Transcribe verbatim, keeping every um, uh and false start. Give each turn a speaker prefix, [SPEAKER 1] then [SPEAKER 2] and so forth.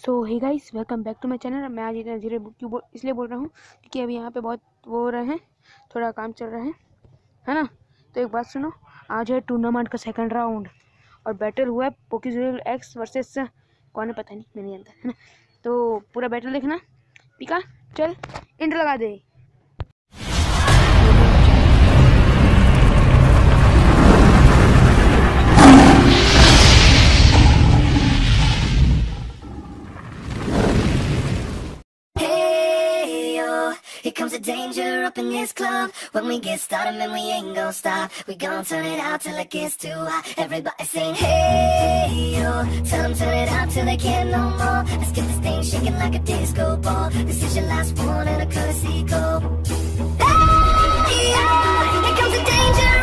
[SPEAKER 1] So hey guys, welcome back to my channel. मैं आज इतना धीरे क्यों बोल इसलिए बोल रहा हूँ क्योंकि अभी यहाँ पे बहुत वो हो रहे हैं, थोड़ा काम चल रहा है है ना। तो एक बात सुनो, आज है टूर्नामेंट का सेकंड राउंड और बैटल हुआ है पोकेटूबर्स एक्स वर्सेस कौन है पता नहीं, मैं नहीं जानता है ना। तो पूरा बैटल देखना। पीका चल इंट लगा दे।
[SPEAKER 2] Here comes the danger up in this club. When we get started, man, we ain't gon' stop. We gon' turn it out till it gets too hot. Everybody saying, hey, yo. Tell them turn it out till they can't no more. Let's get this thing shaking like a disco ball. This is your last one and a courtesy call. Hey, yo. Here comes the danger